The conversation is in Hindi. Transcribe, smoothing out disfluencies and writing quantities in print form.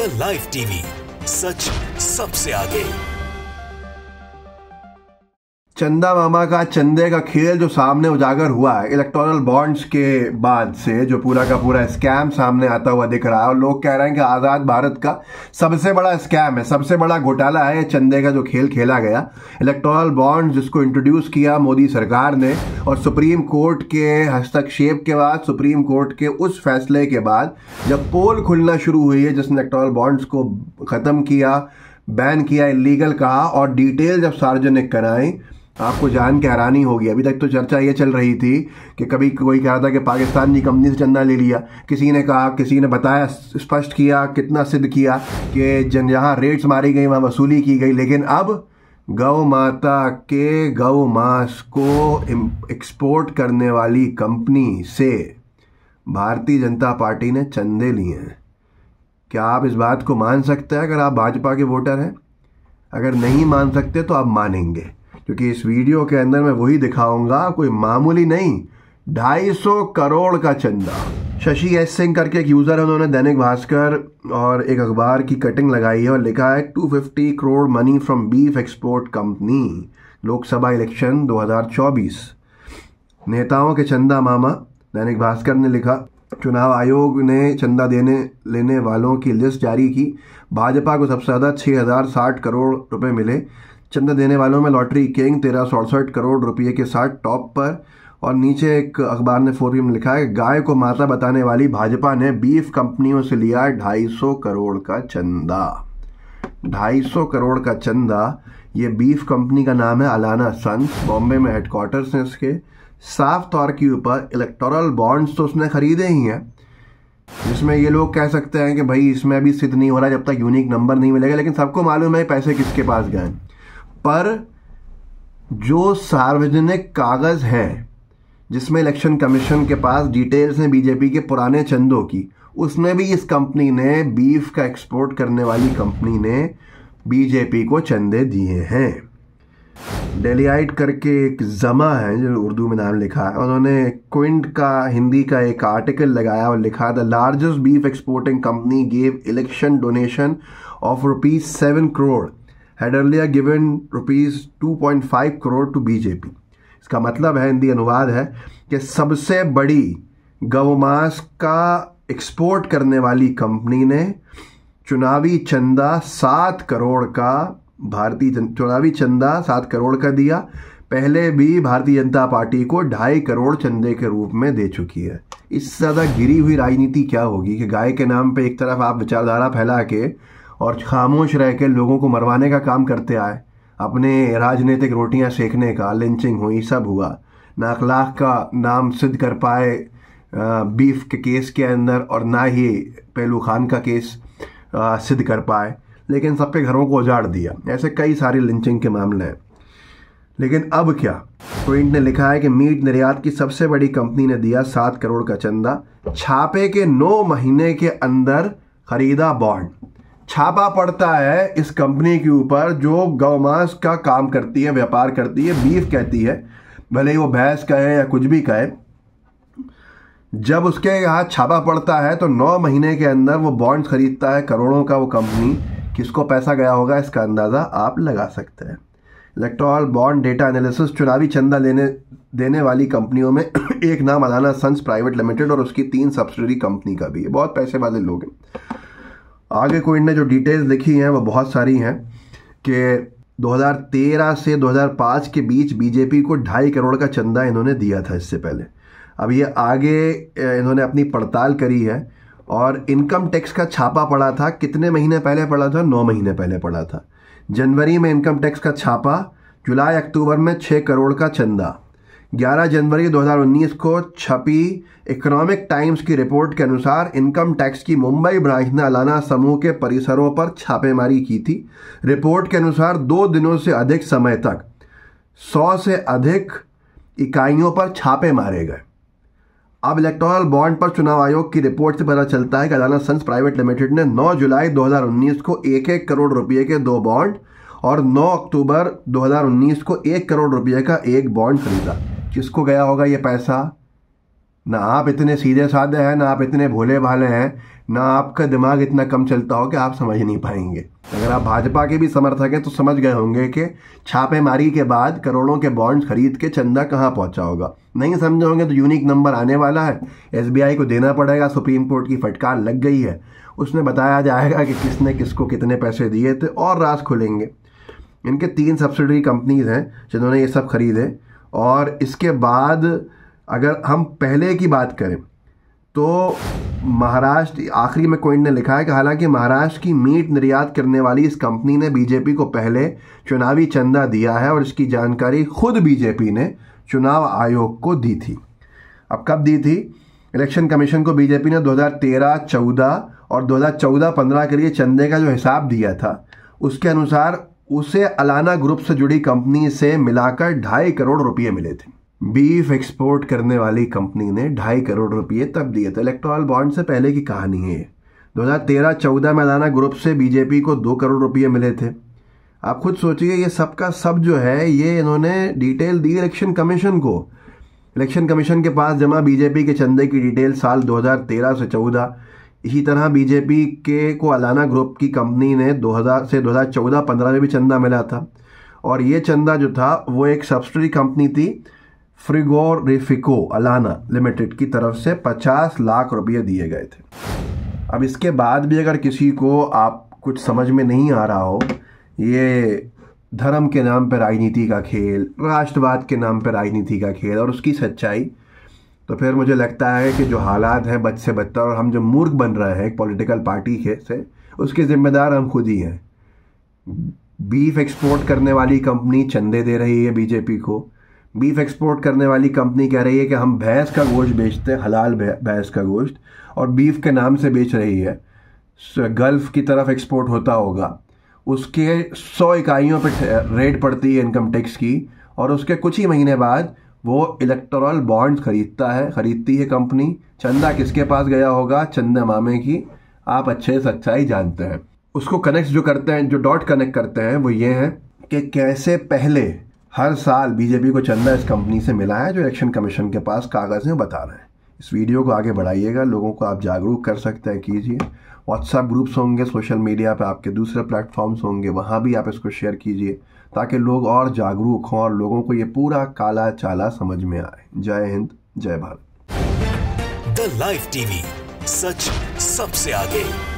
द लाइव टीवी, सच सबसे आगे। चंदा मामा का चंदे का खेल जो सामने उजागर हुआ है इलेक्टोरल बॉन्ड्स के बाद से, जो पूरा का पूरा स्कैम सामने आता हुआ दिख रहा है और लोग कह रहे हैं कि आज़ाद भारत का सबसे बड़ा स्कैम है, सबसे बड़ा घोटाला है चंदे का जो खेल खेला गया। इलेक्टोरल बॉन्ड्स जिसको इंट्रोड्यूस किया मोदी सरकार ने और सुप्रीम कोर्ट के हस्तक्षेप के बाद, सुप्रीम कोर्ट के उस फैसले के बाद जब पोल खुलना शुरू हुई है जिसने इलेक्टोरल बॉन्ड्स को ख़त्म किया, बैन किया, इलीगल कहा और डिटेल जब सार्वजनिक कराई, आपको जान के हैरानी होगी। अभी तक तो चर्चा ये चल रही थी कि कभी कोई कह रहा था कि पाकिस्तान की कंपनी से चंदा ले लिया, किसी ने कहा, किसी ने बताया, स्पष्ट किया, कितना सिद्ध किया कि जहाँ रेट्स मारी गई वहाँ वसूली की गई। लेकिन अब गौ माता के गौ मांस को एक्सपोर्ट करने वाली कंपनी से भारतीय जनता पार्टी ने चंदे लिए हैं। क्या आप इस बात को मान सकते हैं अगर आप भाजपा के वोटर हैं? अगर नहीं मान सकते तो आप मानेंगे, क्योंकि इस वीडियो के अंदर मैं वही दिखाऊंगा, कोई मामूली नहीं, 250 करोड़ का चंदा। शशि एस सिंह करके एक यूज़र है, उन्होंने दैनिक भास्कर और एक अखबार की कटिंग लगाई है और लिखा है 250 crore money from beef export company, Lok Sabha election 2024, नेताओं के चंदा मामा। दैनिक भास्कर ने लिखा, चुनाव आयोग ने चंदा लेने वालों की लिस्ट जारी की, भाजपा को सबसे ज़्यादा 6060 करोड़ रुपए मिले। चंदा देने वालों में लॉटरी किंग 1368 करोड़ रुपये के साथ टॉप पर। और नीचे एक अखबार ने 4PM में लिखा है, गाय को माता बताने वाली भाजपा ने बीफ कंपनियों से लिया 250 करोड़ का चंदा। 250 करोड़ का चंदा। ये बीफ कंपनी का नाम है अलाना सन्स, बॉम्बे में हेडक्वार्टर्स हैं इसके। साफ तौर के ऊपर इलेक्टोरल बॉन्ड्स तो उसने खरीदे ही हैं, जिसमें ये लोग कह सकते हैं कि भाई इसमें अभी सिद्ध नहीं हो रहा जब तक यूनिक नंबर नहीं मिलेगा, लेकिन सबको मालूम है पैसे किसके पास गए। पर जो सार्वजनिक कागज हैं जिसमें इलेक्शन कमीशन के पास डिटेल्स हैं बीजेपी के पुराने चंदों की, उसमें भी इस कंपनी ने, बीफ का एक्सपोर्ट करने वाली कंपनी ने बीजेपी को चंदे दिए हैं। डेलीआइट करके एक जमा है जो उर्दू में नाम लिखा है, उन्होंने क्विंट का हिंदी का एक आर्टिकल लगाया और लिखा, the largest beef exporting company gave election donation of ₹7 crore had earlier given ₹2.5 crore to BJP. इसका मतलब है, हिंदी अनुवाद है कि सबसे बड़ी गौमांस का एक्सपोर्ट करने वाली कंपनी ने चुनावी चंदा 7 करोड़ का, चुनावी चंदा 7 करोड़ का दिया। पहले भी भारतीय जनता पार्टी को 2.5 करोड़ चंदे के रूप में दे चुकी है। इससे ज़्यादा गिरी हुई राजनीति क्या होगी कि गाय के नाम पे एक तरफ आप विचारधारा फैला के और खामोश रह के लोगों को मरवाने का काम करते आए, अपने राजनीतिक रोटियां सेकने का, लिंचिंग हुई, सब हुआ, नाखलाख का नाम सिद्ध कर पाए बीफ के केस के अंदर और ना ही पहलू खान का केस सिद्ध कर पाए, लेकिन सबके घरों को उजाड़ दिया। ऐसे कई सारे लिंचिंग के मामले हैं। लेकिन अब क्या, क्विंट ने लिखा है कि मीट निर्यात की सबसे बड़ी कंपनी ने दिया 7 करोड़ का चंदा, छापे के 9 महीने के अंदर खरीदा बॉन्ड। छापा पड़ता है इस कंपनी के ऊपर जो गौमांस का काम करती है, व्यापार करती है, बीफ कहती है, भले ही वो भैंस कहे या कुछ भी कहे। जब उसके यहाँ छापा पड़ता है तो 9 महीने के अंदर वो बॉन्ड खरीदता है, करोड़ों का वो कंपनी। किसको पैसा गया होगा इसका अंदाज़ा आप लगा सकते हैं। इलेक्टोरल बॉन्ड डेटा एनालिसिस, चुनावी चंदा देने वाली कंपनियों में एक नाम अलाना सन्स प्राइवेट लिमिटेड और उसकी 3 सब्सिडरी कंपनी का भी है। बहुत पैसे वाले लोग हैं। आगे क्विंट ने जो डिटेल्स लिखी हैं वो बहुत सारी हैं कि 2013 से 2005 के बीच बीजेपी को 2.5 करोड़ का चंदा इन्होंने दिया था इससे पहले। अब ये आगे इन्होंने अपनी पड़ताल करी है और इनकम टैक्स का छापा पड़ा था। कितने महीने पहले पड़ा था? 9 महीने पहले पड़ा था। जनवरी में इनकम टैक्स का छापा, जुलाई अक्टूबर में 6 करोड़ का चंदा। 11 जनवरी 2019 को छपी इकोनॉमिक टाइम्स की रिपोर्ट के अनुसार इनकम टैक्स की मुंबई ब्रांच ने अलाना समूह के परिसरों पर छापेमारी की थी। रिपोर्ट के अनुसार 2 दिनों से अधिक समय तक 100 से अधिक इकाइयों पर छापे मारे गए। अब इलेक्टोरल बॉन्ड पर चुनाव आयोग की रिपोर्ट से पता चलता है कि अलाना सन्स प्राइवेट लिमिटेड ने 9 जुलाई 2019 को 1-1 करोड़ रुपए के 2 बॉन्ड और 9 अक्टूबर 2019 को 1 करोड़ रुपए का 1 बॉन्ड खरीदा। किसको गया होगा ये पैसा? ना आप इतने सीधे साधे हैं, ना आप इतने भोले भाले हैं ना आपका दिमाग इतना कम चलता हो कि आप समझ नहीं पाएंगे। अगर आप भाजपा के भी समर्थक हैं तो समझ गए होंगे कि छापेमारी के बाद करोड़ों के बॉन्ड्स खरीद के चंदा कहाँ पहुंचा होगा। नहीं समझे होंगे तो यूनिक नंबर आने वाला है, SBI को देना पड़ेगा, सुप्रीम कोर्ट की फटकार लग गई है, उसमें बताया जाएगा कि किसने किसको कितने पैसे दिए थे और राज खुलेंगे। इनके 3 सब्सिडरी कंपनीज हैं जिन्होंने ये सब खरीदे। और इसके बाद अगर हम पहले की बात करें तो महाराष्ट्र, आखिरी में कोइन ने लिखा है कि हालांकि महाराष्ट्र की मीट निर्यात करने वाली इस कंपनी ने बीजेपी को पहले चुनावी चंदा दिया है और इसकी जानकारी खुद बीजेपी ने चुनाव आयोग को दी थी। अब कब दी थी? इलेक्शन कमीशन को बीजेपी ने 2013-14 और 2014-15 के लिए चंदे का जो हिसाब दिया था उसके अनुसार उसे अलाना ग्रुप से जुड़ी कंपनी से मिलाकर 2.5 करोड़ रुपये मिले थे। बीफ एक्सपोर्ट करने वाली कंपनी ने 2.5 करोड़ रुपये तब दिए थे। इलेक्टोरल बॉन्ड से पहले की कहानी है ये। 2013-14 में अलाना ग्रुप से बीजेपी को 2 करोड़ रुपये मिले थे। आप खुद सोचिए, ये सब का सब जो है ये इन्होंने डिटेल दी इलेक्शन कमीशन को। इलेक्शन कमीशन के पास जमा बीजेपी के चंदे की डिटेल साल 2013 से 14। इसी तरह बीजेपी के को अलाना ग्रुप की कंपनी ने 2000 से 2014-15 में भी चंदा मिला था। और ये चंदा जो था वो एक सब्सिडरी कंपनी थी, फ्रिगोरिफिको अलाना लिमिटेड की तरफ से 50 लाख रुपये दिए गए थे। अब इसके बाद भी अगर किसी को आप कुछ समझ में नहीं आ रहा हो, ये धर्म के नाम पर राजनीति का खेल, राष्ट्रवाद के नाम पर राजनीति का खेल और उसकी सच्चाई, तो फिर मुझे लगता है कि जो हालात हैं बद से बदतर और हम जो मूर्ख बन रहे हैं एक पॉलिटिकल पार्टी के से, उसके जिम्मेदार हम खुद ही हैं। बीफ एक्सपोर्ट करने वाली कंपनी चंदे दे रही है बीजेपी को। बीफ एक्सपोर्ट करने वाली कंपनी कह रही है कि हम भैंस का गोश्त बेचते हैं, हलाल भैंस का गोश्त, और बीफ के नाम से बेच रही है। गल्फ की तरफ एक्सपोर्ट होता होगा, उसके 100 इकाइयों पर रेट पड़ती है इनकम टैक्स की, और उसके कुछ ही महीने बाद वो इलेक्टोरल बॉन्ड्स खरीदती है कंपनी। चंदा किसके पास गया होगा? चंदा मामे की। आप अच्छे से सच्चाई जानते हैं। उसको कनेक्ट जो करते हैं, जो डॉट कनेक्ट करते हैं वो ये है कि कैसे पहले हर साल बीजेपी को चंदा इस कंपनी से मिला है, जो इलेक्शन कमीशन के पास कागज में बता रहे हैं। इस वीडियो को आगे बढ़ाइएगा, लोगों को आप जागरूक कर सकते हैं, कीजिए। व्हाट्सएप ग्रुप्स होंगे, सोशल मीडिया पे आपके दूसरे प्लेटफॉर्म्स होंगे, वहाँ भी आप इसको शेयर कीजिए ताकि लोग और जागरूक हों और लोगों को ये पूरा काला चाला समझ में आए। जय हिंद, जय भारत। द लाइव टीवी, सच सबसे आगे।